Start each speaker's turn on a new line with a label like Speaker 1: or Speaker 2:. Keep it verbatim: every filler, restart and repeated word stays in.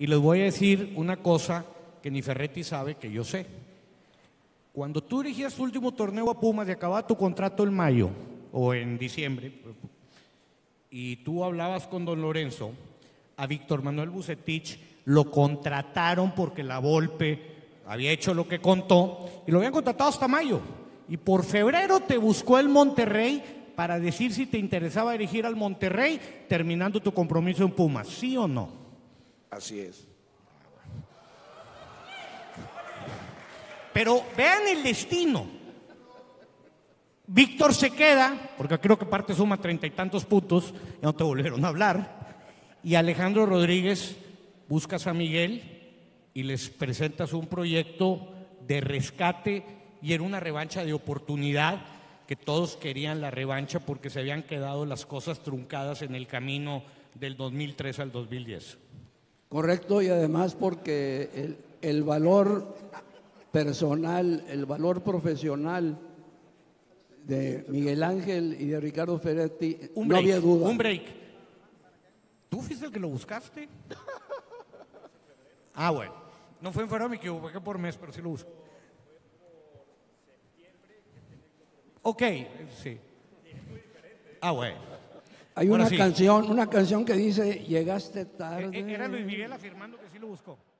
Speaker 1: Y les voy a decir una cosa que ni Ferretti sabe que yo sé. Cuando tú dirigías tu último torneo a Pumas y acababa tu contrato en mayo o en diciembre, y tú hablabas con don Lorenzo, a Víctor Manuel Vucetich lo contrataron porque la Volpe había hecho lo que contó y lo habían contratado hasta mayo. Y por febrero te buscó el Monterrey para decir si te interesaba dirigir al Monterrey terminando tu compromiso en Pumas, ¿sí o no?
Speaker 2: Así es.
Speaker 1: Pero vean el destino. Víctor se queda, porque creo que parte suma treinta y tantos puntos, ya no te volvieron a hablar, y Alejandro Rodríguez busca a San Miguel y les presentas un proyecto de rescate y era una revancha de oportunidad, que todos querían la revancha porque se habían quedado las cosas truncadas en el camino del dos mil tres al dos mil diez.
Speaker 3: Correcto, y además porque el, el valor personal, el valor profesional de Miguel Ángel y de Ricardo Ferretti,
Speaker 1: un
Speaker 3: no
Speaker 1: break,
Speaker 3: había duda.
Speaker 1: Un break. ¿Tú fuiste el que lo buscaste? Ah, bueno. No fue en febrero, me equivoqué por mes, pero sí lo busco. Ok, sí. Ah, bueno.
Speaker 3: Hay
Speaker 1: Ahora
Speaker 3: una
Speaker 1: sí.
Speaker 3: canción, una canción que dice, llegaste tarde.
Speaker 1: Era Luis Miguel afirmando que sí lo buscó.